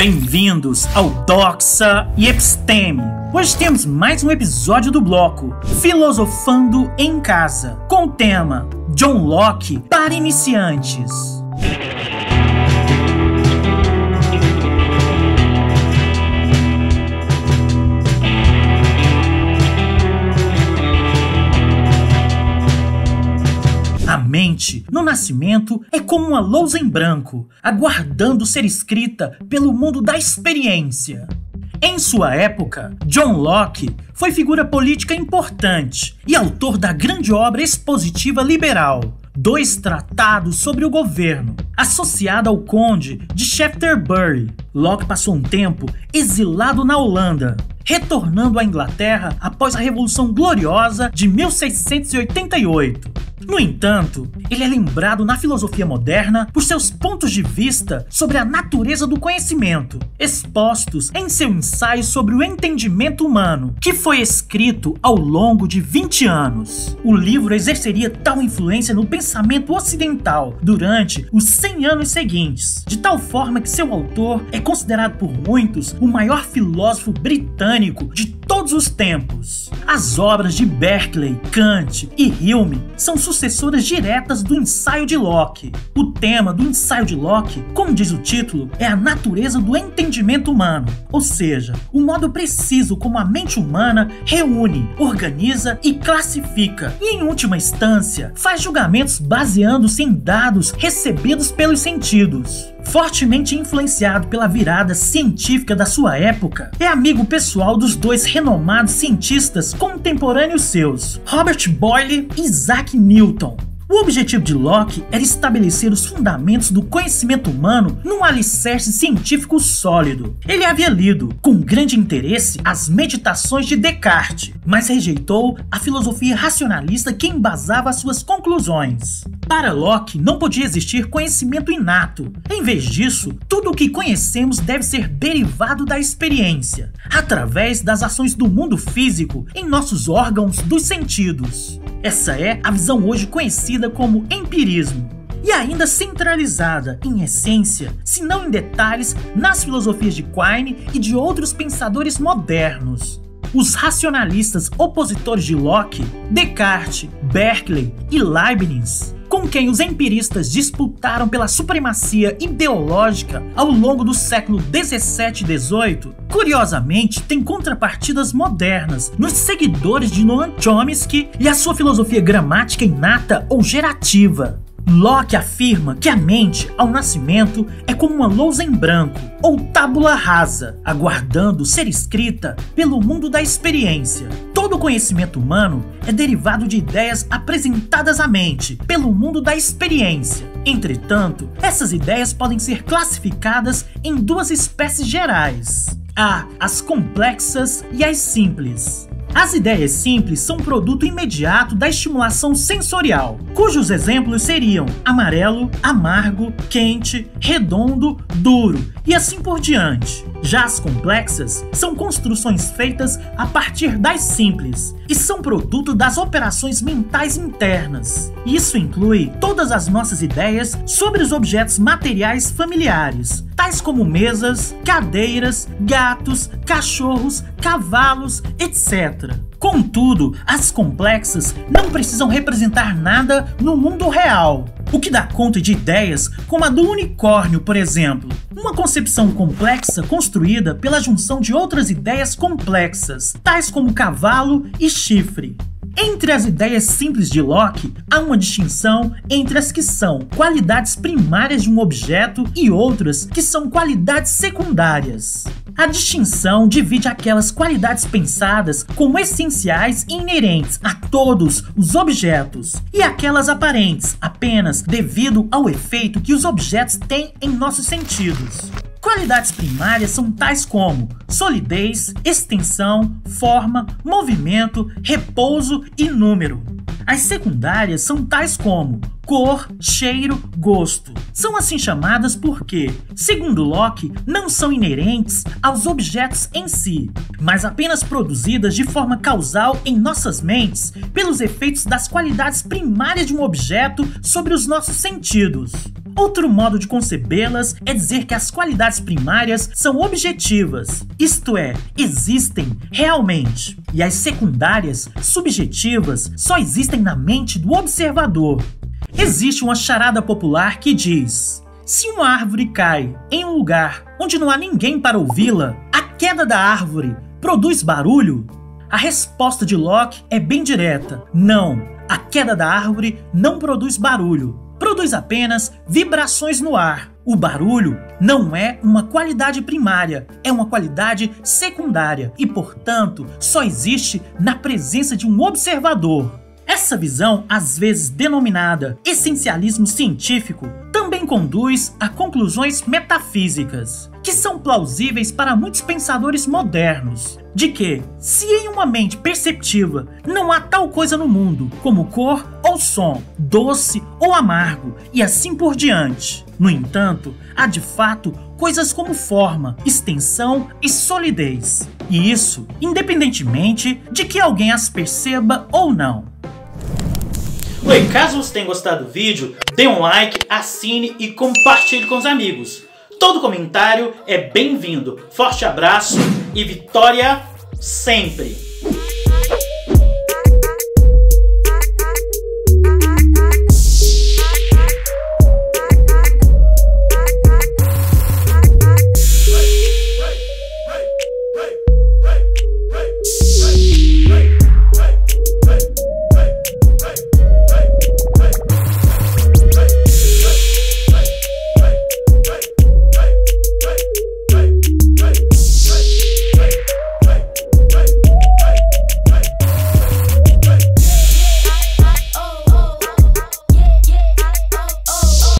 Bem-vindos ao Doxa e Episteme. Hoje temos mais um episódio do bloco Filosofando em Casa, com o tema John Locke para iniciantes. A mente, no nascimento, é como uma lousa em branco, aguardando ser escrita pelo mundo da experiência. Em sua época, John Locke foi figura política importante e autor da grande obra expositiva liberal, 2 tratados sobre o governo, associada ao conde de Shaftesbury. Locke passou um tempo exilado na Holanda, retornando à Inglaterra após a Revolução Gloriosa de 1688. No entanto, ele é lembrado na filosofia moderna por seus pontos de vista sobre a natureza do conhecimento, expostos em seu ensaio sobre o entendimento humano, que foi escrito ao longo de 20 anos. O livro exerceria tal influência no pensamento ocidental durante os 100 anos seguintes, de tal forma que seu autor é considerado por muitos o maior filósofo britânico de todos os tempos. As obras de Berkeley, Kant e Hume são sucessoras diretas do ensaio de Locke. O tema do ensaio de Locke, como diz o título, é a natureza do entendimento humano, ou seja, o modo preciso como a mente humana reúne, organiza e classifica, e em última instância, faz julgamentos baseando-se em dados recebidos pelos sentidos. Fortemente influenciado pela virada científica da sua época, é amigo pessoal dos 2 renomados cientistas contemporâneos seus, Robert Boyle e Isaac Newton. O objetivo de Locke era estabelecer os fundamentos do conhecimento humano num alicerce científico sólido. Ele havia lido, com grande interesse, as Meditações de Descartes, mas rejeitou a filosofia racionalista que embasava suas conclusões. Para Locke, não podia existir conhecimento inato. Em vez disso, tudo o que conhecemos deve ser derivado da experiência, através das ações do mundo físico em nossos órgãos dos sentidos. Essa é a visão hoje conhecida como empirismo, e ainda centralizada, em essência, se não em detalhes, nas filosofias de Quine e de outros pensadores modernos. Os racionalistas opositores de Locke, Descartes, Berkeley e Leibniz, com quem os empiristas disputaram pela supremacia ideológica ao longo do século 17 e 18, curiosamente têm contrapartidas modernas nos seguidores de Noam Chomsky e a sua filosofia gramática inata ou gerativa. Locke afirma que a mente, ao nascimento, é como uma lousa em branco, ou tábula rasa, aguardando ser escrita pelo mundo da experiência. Todo conhecimento humano é derivado de ideias apresentadas à mente pelo mundo da experiência. Entretanto, essas ideias podem ser classificadas em 2 espécies gerais: as complexas e as simples. As ideias simples são produto imediato da estimulação sensorial, cujos exemplos seriam amarelo, amargo, quente, redondo, duro e assim por diante. Já as complexas são construções feitas a partir das simples e são produto das operações mentais internas. Isso inclui todas as nossas ideias sobre os objetos materiais familiares, tais como mesas, cadeiras, gatos, cachorros, cavalos, etc. Contudo, as complexas não precisam representar nada no mundo real, o que dá conta de ideias como a do unicórnio, por exemplo, uma concepção complexa construída pela junção de outras ideias complexas, tais como cavalo e chifre. Entre as ideias simples de Locke, há uma distinção entre as que são qualidades primárias de um objeto e outras que são qualidades secundárias. A distinção divide aquelas qualidades pensadas como essenciais e inerentes a todos os objetos e aquelas aparentes apenas devido ao efeito que os objetos têm em nossos sentidos. Qualidades primárias são tais como solidez, extensão, forma, movimento, repouso e número. As secundárias são tais como cor, cheiro, gosto. São assim chamadas porque, segundo Locke, não são inerentes aos objetos em si, mas apenas produzidas de forma causal em nossas mentes pelos efeitos das qualidades primárias de um objeto sobre os nossos sentidos. Outro modo de concebê-las é dizer que as qualidades primárias são objetivas, isto é, existem realmente, e as secundárias, subjetivas, só existem na mente do observador. Existe uma charada popular que diz: se uma árvore cai em um lugar onde não há ninguém para ouvi-la, a queda da árvore produz barulho? A resposta de Locke é bem direta: não, a queda da árvore não produz barulho. Produz apenas vibrações no ar. O barulho não é uma qualidade primária, é uma qualidade secundária e, portanto, só existe na presença de um observador. Essa visão, às vezes denominada essencialismo científico, também conduz a conclusões metafísicas, que são plausíveis para muitos pensadores modernos, de que, se em uma mente perceptiva não há tal coisa no mundo como cor ou som, doce ou amargo e assim por diante, no entanto, há de fato coisas como forma, extensão e solidez, e isso independentemente de que alguém as perceba ou não. Oi, caso você tenha gostado do vídeo, dê um like, assine e compartilhe com os amigos. Todo comentário é bem-vindo. Forte abraço e vitória sempre!